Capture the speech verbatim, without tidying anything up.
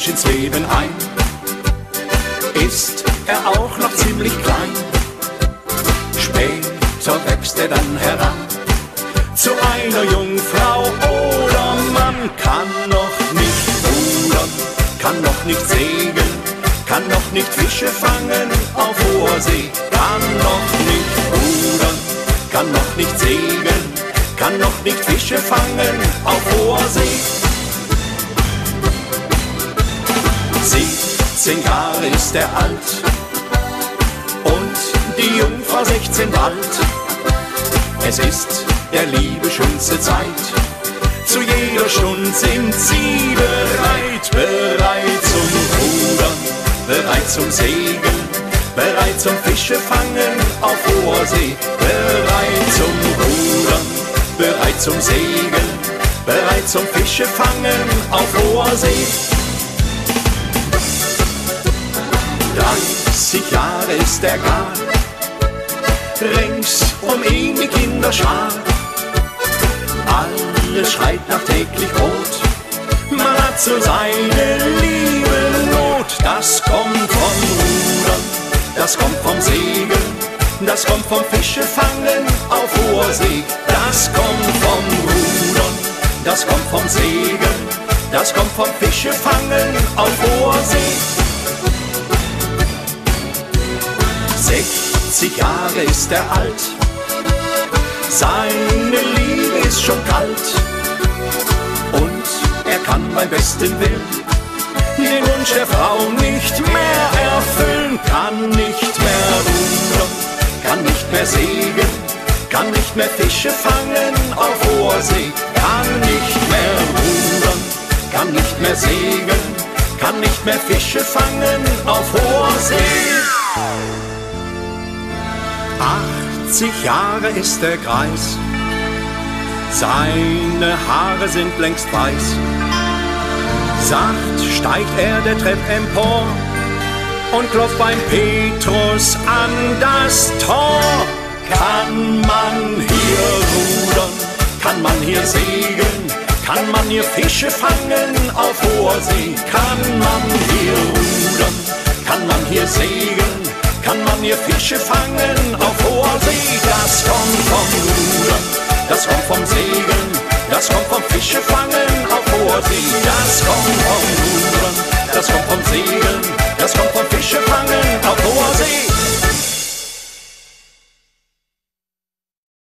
Mensch ins Leben ein. Ist er auch noch ziemlich klein, später wächst er dann heran zu einer Jungfrau oder Mann. Kann noch nicht rudern, kann noch nicht segeln, kann noch nicht Fische fangen auf hoher See. Kann noch nicht rudern, kann noch nicht segeln, kann noch nicht Fische fangen auf hoher See. siebzehn Jahre ist er alt und die Jungfrau sechzehn bald. Es ist der Liebe schönste Zeit, zu jeder Stunde sind sie bereit. Bereit zum Rudern, bereit zum Segeln, bereit zum Fische fangen auf hoher See. Bereit zum Rudern, bereit zum Segeln, bereit zum Fische fangen auf hoher See. dreißig Jahre ist er gar, rings um ihn die Kinderschar. Alles schreit nach täglich Brot, man hat so seine liebe Not. Das kommt vom Rudern, das kommt vom Segeln, das kommt vom Fischefangen auf hoher See. Das kommt vom Rudern, das kommt vom Segeln, das kommt vom Fischefangen auf hoher See. sechzig Jahre ist er alt, seine Liebe ist schon kalt und er kann beim besten Willen den Wunsch der Frau nicht mehr erfüllen. Kann nicht mehr rudern, kann nicht mehr segeln, kann nicht mehr Fische fangen auf hoher See. Kann nicht mehr rudern, kann nicht mehr segeln, kann nicht mehr Fische fangen auf hoher See. achtzig Jahre ist der Greis, seine Haare sind längst weiß. Sacht steigt er der Treppe empor und klopft beim Petrus an das Tor. Kann man hier rudern, kann man hier segeln, kann man hier Fische fangen auf hoher See. Kann man hier rudern, kann man hier segeln, kann man hier Fische fangen auf hoher See. Das kommt vom Rudern, das kommt vom Segeln, das kommt vom Fischefangen auf hoher See. Das kommt vom Rudern, das kommt vom Segeln, das kommt vom Fischefangen.